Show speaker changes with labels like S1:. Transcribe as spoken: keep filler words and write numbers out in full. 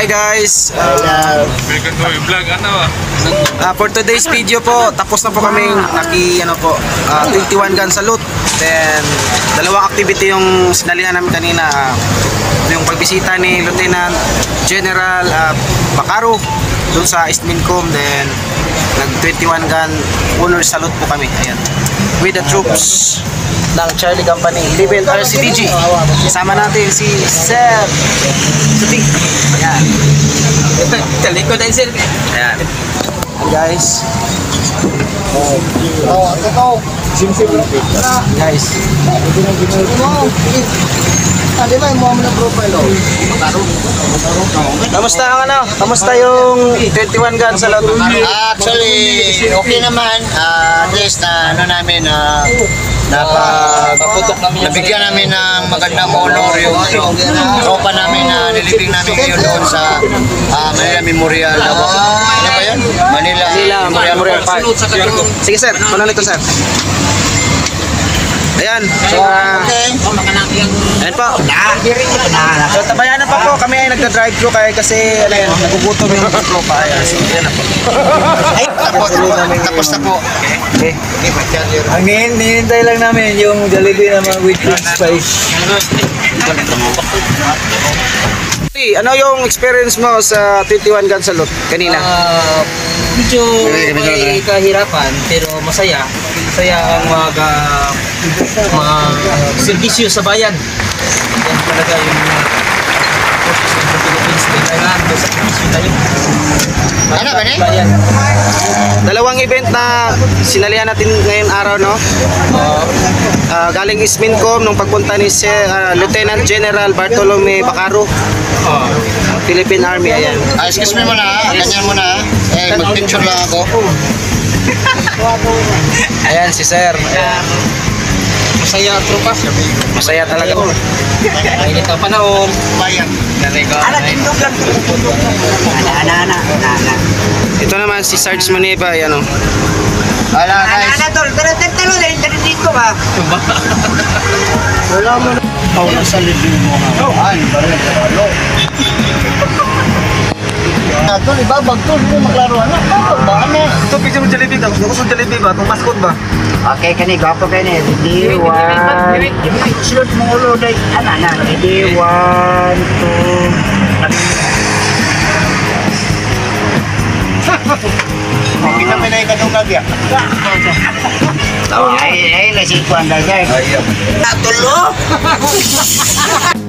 S1: Hi guys! Uh, uh, for today's video po, tapos na po kaming naki, ano po, uh, twenty-one gun salute. Then, dalawang activity yung sinalihan namin kanina. Uh, yung pagbisita ni Lieutenant General uh, Bacaro doon sa East Mincom. Then, nag twenty-one gun honor salute po kami. Ayan. With the troops ng Charlie Company, eleven R C D G. Kasama natin si Sir Sutik. Ayan. Talikod din sir. Ayan. And guys. Oh, ito to. Sim-sim lang. Guys. Ano ba yung mga profile oh? Kamusta ang ano? Kamusta yung twenty-one gun sa loob?
S2: Actually, okay naman. Uh, at least na ano namin uh, napag nabigyan namin ng magandang honor yung ano, tropa namin na nilibing namin ngayon doon sa uh, Manila Memorial. Ano ba yan? Manila,
S1: Manila Memorial Park. Sige sir, ano nito sir? Ayan, so, uh,
S2: okay.
S1: Ayan po. So tabayanan pa po, kami ay nagda-drive thru kaya kasi ano yan, nagugutom yung tropa. Ayan, so yan na po.
S2: Ay, tapos, tapos na po.
S1: Okay.
S3: Ang hinihintay lang namin yung Jollibee na mga with cream spice.
S1: Ano yung experience mo sa twenty-one gun salute kanina?
S3: Uh, medyo may kahirapan pero masaya. Masaya ang mag uh, mga servisyo sa bayan. Yan talaga yung mga forces of the Philippines. Kailangan doon sa servisyo tayo.
S2: Ano ba ni?
S1: Dalawang event na sinalihan natin ngayon araw, no?
S3: Uh,
S1: Uh, galing East Mincom nung pagpunta ni si, uh, Lieutenant General Bartolome Bacaro, uh, Philippine Army. Ayan.
S2: Ah, excuse me muna ha. Ganyan muna ha. Eh, mag-picture lang ako.
S1: Ayan si Sir. Ayan.
S3: masaya tropa.
S1: Masaya talaga po.
S3: Mainit ang panahon.
S2: Bayan.
S3: Ana, tindog lang. Ana, ana, ana.
S1: Ito naman si Sarge Maneva. Ayan o.
S2: Wala guys.
S3: Ana, tol. Pero talo na rin dito ba?
S2: Wala mo na. Ako na sa libing mo nga. Ay, baril ka lalo. Tol, ibabag tol. Hindi maglaro. Ano? Ba? Ano?
S1: Ito, picture mo Jollibee daw. Gusto mo Jollibee ba? Itong mascot ba?
S2: Okay, kani. Gwapo kani. Ready, one. Sunod mo ulo. Ano, ano? Ready, one, two. Okay naman na ikadungag ya. Ay, ay, nasikuan na guys. Tulo!